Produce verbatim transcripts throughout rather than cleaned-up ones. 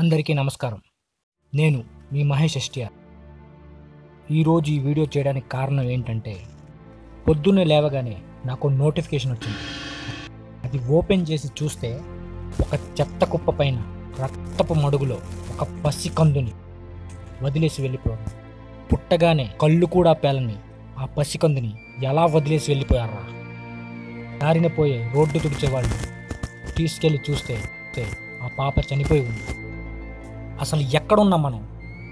అందరికీ నమస్కారం. నేను మీ మహేష్ ఎస్టిఆర్. ఈరోజు ఈ వీడియో చేయడానికి కారణం ఏంటంటే, పొద్దున్నే లేవగానే నాకు నోటిఫికేషన్ వచ్చింది. అది ఓపెన్ చేసి చూస్తే ఒక చెత్త కుప్ప పైన రక్తపు మడుగులో ఒక పసికందుని వదిలేసి వెళ్ళిపోయారు. పుట్టగానే కళ్ళు కూడా పేలని ఆ పసికందుని ఎలా వదిలేసి వెళ్ళిపోయారా? దారిన పోయే రోడ్డు తుడిచేవాళ్ళు తీసుకెళ్ళి చూస్తే ఆ పాప చనిపోయి ఉంది. అసలు ఎక్కడున్నాం మనం?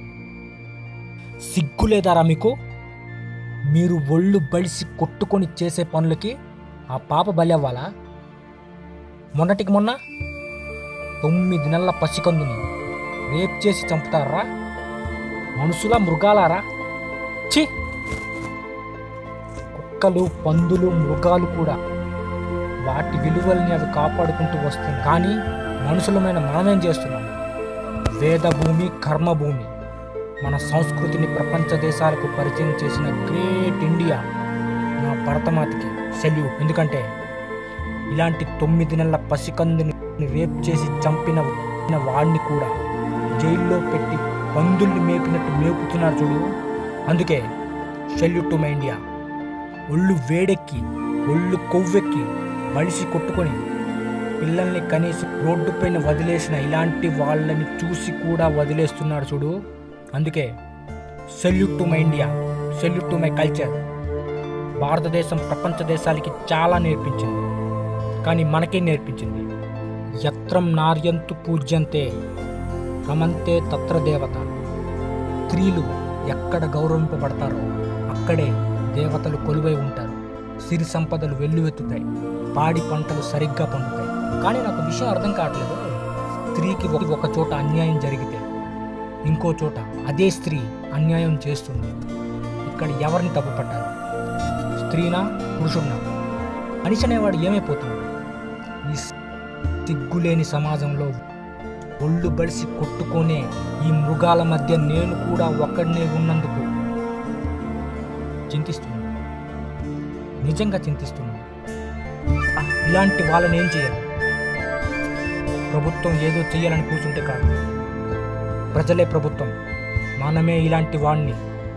సిగ్గు లేదారా మీకు? మీరు ఒళ్ళు బడిసి కొట్టుకొని చేసే పనులకి ఆ పాప బలి అవ్వాలా? మొన్నటికి మొన్న తొమ్మిది నెలల పసికందుని రేప్ చేసి చంపుతారా? మనుషుల మృగాలారా? ఛీ! కుక్కలు, పందులు, మృగాలు కూడా వాటి విలువల్ని అవి కాపాడుకుంటూ వస్తుంది. కానీ మనుషులమైన మనమేం చేస్తున్నాం? వేదభూమి, కర్మభూమి, మన సంస్కృతిని ప్రపంచ దేశాలకు పరిచయం చేసిన గ్రేట్ ఇండియా నా భరతమాతకి సెల్యూట్. ఎందుకంటే ఇలాంటి తొమ్మిది నెలల పసికందుని రేప్ చేసి చంపిన వాడిని కూడా జైల్లో పెట్టి పందుల్ని మేపినట్టు మేపుతున్నారు చూడు. అందుకే సెల్యూట్ టు మై ఇండియా. ఒళ్ళు వేడెక్కి ఒళ్ళు కొవ్వెక్కి బలిసి కొట్టుకొని పిల్లల్ని కనీసం రోడ్డు పైన వదిలేసిన ఇలాంటి వాళ్ళని చూసి కూడా వదిలేస్తున్నారు చూడు. అందుకే salute to my India, salute to my culture. భారతదేశం ప్రపంచ దేశాలకి చాలా నేర్పించింది, కానీ మనకే నేర్పించింది. యత్రం నార్యంతు పూజ్యంతే రమంతే తత్ర దేవత. స్త్రీలు ఎక్కడ గౌరవింపబడతారో అక్కడే దేవతలు కొలువై ఉంటారు. సిరి సంపదలు వెల్లువెత్తుతాయి, పాడి పంటలు సరిగ్గా పండుతాయి. కానీ నాకు విషయం అర్థం కావట్లేదు. స్త్రీకి ఒక చోట అన్యాయం జరిగితే ఇంకో చోట అదే స్త్రీ అన్యాయం చేస్తుంది. ఇక్కడ ఎవరిని తప్పు పట్టాలి? స్త్రీనా, పురుషుడినా? మనిషి అనేవాడు ఏమైపోతున్నాడు? ఈ సిగ్గులేని సమాజంలో ఒళ్ళు బడిసి కొట్టుకునే ఈ మృగాల మధ్య నేను కూడా ఒక్కడనే ఉన్నందుకు చింతిస్తున్నాను. నిజంగా చింతిస్తున్నాను. ఇలాంటి వాళ్ళని ఏం చేయాలి? ప్రభుత్వం ఏదో చేయాలని కూర్చుంటే కాదు, ప్రజలే ప్రభుత్వం. మనమే ఇలాంటి వాడిని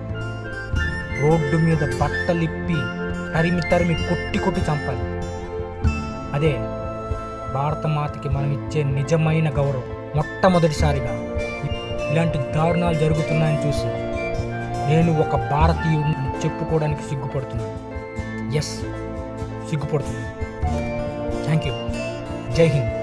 రోడ్డు మీద బట్టలిప్పి తరిమి తరిమి కొట్టి కొట్టి చంపాలి. అదే భారతమాతకి మనం ఇచ్చే నిజమైన గౌరవం. మొట్టమొదటిసారిగా ఇలాంటి దారుణాలు జరుగుతున్నాయని చూసి నేను ఒక భారతీయుడిని చెప్పుకోవడానికి సిగ్గుపడుతున్నాను. ఎస్, సిగ్గుపడుతున్నాను. Thank you. జై హింద్.